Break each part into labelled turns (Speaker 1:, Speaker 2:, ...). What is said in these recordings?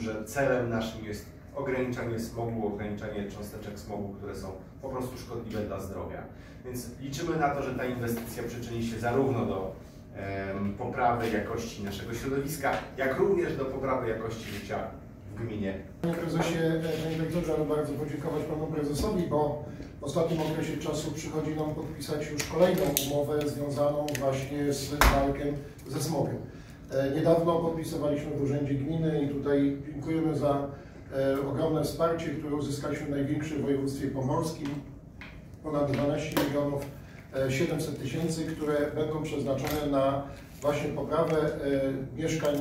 Speaker 1: że celem naszym jest ograniczanie smogu, ograniczanie cząsteczek smogu, które są po prostu szkodliwe dla zdrowia. Więc liczymy na to, że ta inwestycja przyczyni się zarówno do poprawy jakości naszego środowiska, jak również do poprawy jakości życia w gminie.
Speaker 2: Panie prezesie, panie dyrektorze, ale bardzo podziękować panu prezesowi, bo w ostatnim okresie czasu przychodzi nam podpisać już kolejną umowę związaną właśnie z walką ze smogiem. Niedawno podpisywaliśmy w Urzędzie Gminy i tutaj dziękujemy za ogromne wsparcie, które uzyskaliśmy największe w województwie pomorskim. Ponad 12 700 000, które będą przeznaczone na właśnie poprawę mieszkań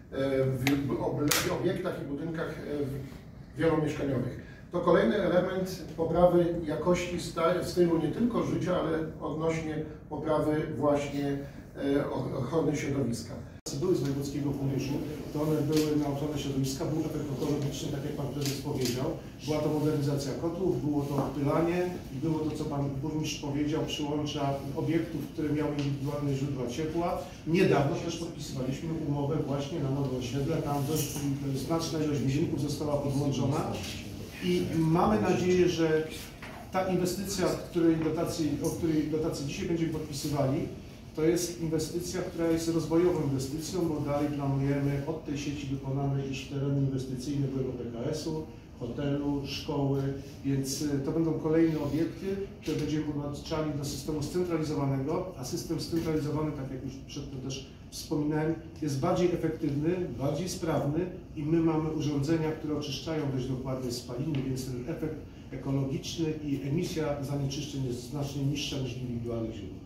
Speaker 2: w obiektach i budynkach wielomieszkaniowych. To kolejny element poprawy jakości stylu nie tylko życia, ale odnośnie poprawy właśnie ochrony środowiska.
Speaker 3: Były z Wojewódzkiego Funduszu, to one były na ochronę środowiska, był efekt ekologiczny, tak jak Pan Prezes powiedział. Była to modernizacja kotłów, było to opylanie i było to, co Pan Burmistrz powiedział, przyłącza obiektów, które miały indywidualne źródła ciepła. Niedawno też podpisywaliśmy umowę właśnie na nowe osiedle, tam znaczna ilość budynków została podłączona i mamy nadzieję, że ta inwestycja, o której dotacji dzisiaj będziemy podpisywali, to jest inwestycja, która jest rozwojową inwestycją, bo dalej planujemy od tej sieci wykonanej już tereny inwestycyjne byłego PKS-u, hotelu, szkoły, więc to będą kolejne obiekty, które będziemy podłączali do systemu scentralizowanego, a system scentralizowany, tak jak już przedtem też wspominałem, jest bardziej efektywny, bardziej sprawny i my mamy urządzenia, które oczyszczają dość dokładnie spaliny, więc ten efekt ekologiczny i emisja zanieczyszczeń jest znacznie niższa niż w indywidualnych źródłach.